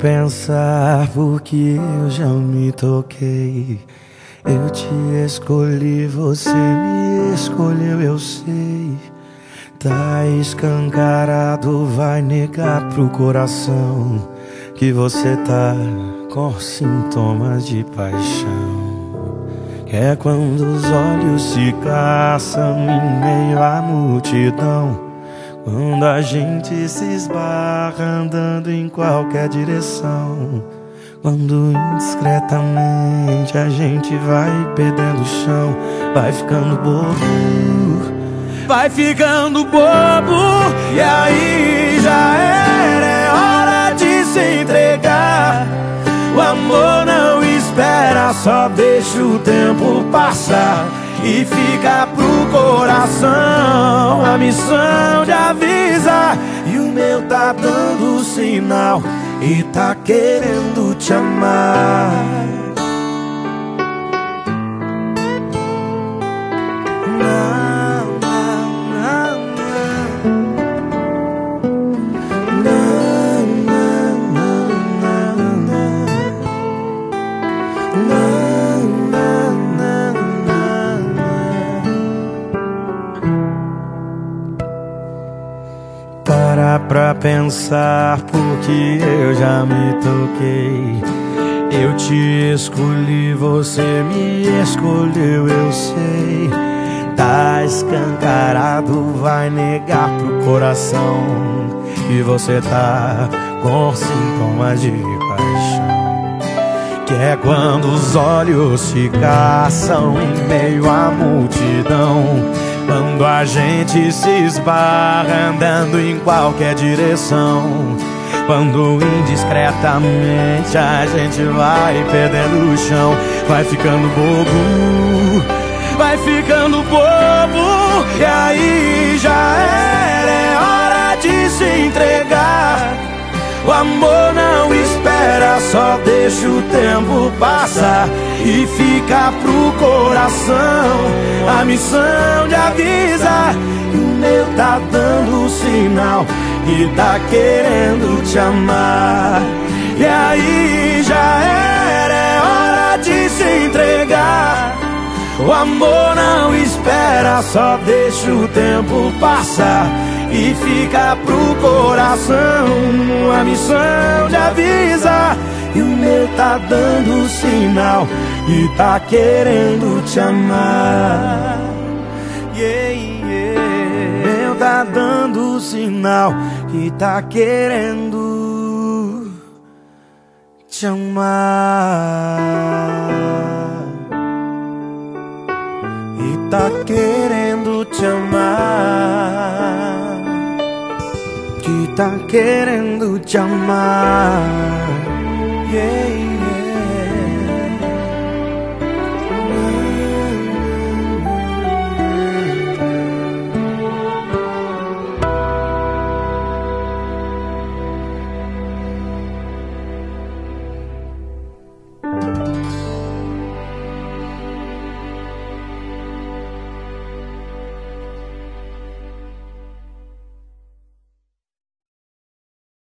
pensar porque eu já me toquei. Eu te escolhi, você me escolheu, eu sei. Tá escancarado, vai negar pro coração que você tá com sintomas de paixão. É quando os olhos se caçam em meio à multidão, quando a gente se esbarra andando em qualquer direção, quando indiscretamente a gente vai perdendo o chão, vai ficando bobo, vai ficando bobo. E aí já era, é hora de se entregar. O amor não espera, só deixa o tempo passar e fica pro coração a missão de avisar. E o meu tá dando sinal e tá querendo te amar. Para pra pensar porque eu já me toquei. Eu te escolhi, você me escolheu, eu sei. Tá escancarado, vai negar pro coração que você tá com sintomas de paixão. Que é quando os olhos se caçam em meio à multidão, quando a gente se esbarra andando em qualquer direção, quando indiscretamente a gente vai perdendo o chão, vai ficando bobo, vai ficando bobo. E aí já era, é hora de se entregar. O amor não espera, só deixa o tempo passar e fica pro coração a missão de avisar. E o meu tá dando sinal e tá querendo te amar. E aí já era, é hora de se entregar. O amor não espera, só deixa o tempo passar e fica pro coração a missão de avisar. E o meu tá dando sinal e tá querendo te amar. Yeah, yeah. Meu tá dando sinal e tá querendo te amar. E tá querendo te amar. Que tá querendo te amar. Yeah.